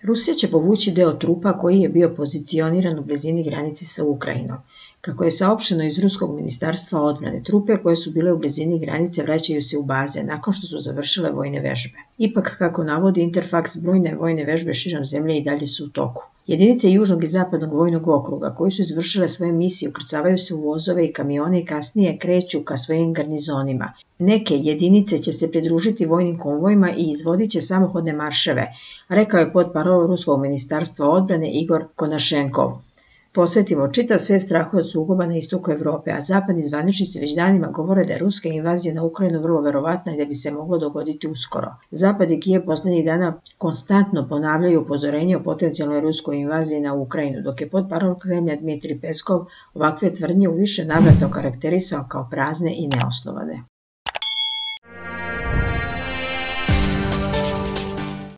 Rusija će povući deo trupa koji je bio pozicioniran u blizini granice sa Ukrajinom. Kako je saopšteno iz Ruskog ministarstva odbrane, trupe koje su bile u blizini granice vraćaju se u baze nakon što su završile vojne vežbe. Ipak, kako navodi Interfax, brojne vojne vežbe širom zemlje i dalje su u toku. Jedinice Južnog i Zapadnog vojnog okruga koji su izvršile svoje misije ukrcavaju se u vozove i kamione i kasnije kreću ka svojim garnizonima. Neke jedinice će se pridružiti vojnim konvojima i izvodit će samohodne marševe, rekao je portparol Ruskog ministarstva odbrane Igor Konašenkov. Posjetimo, čitav svijet strahuje od sukoba na istoku Evrope, a zapadni zvaničnici već danima govore da je ruska invazija na Ukrajinu vrlo verovatna i da bi se moglo dogoditi uskoro. Zapad i Kijev posljednjih dana konstantno ponavljaju upozorenje o potencijalnoj ruskoj invaziji na Ukrajinu, dok je portparol Kremlja Dmitrij Peskov ovakve tvrdnje u više navrata okarakterisao kao prazne i neosnovane.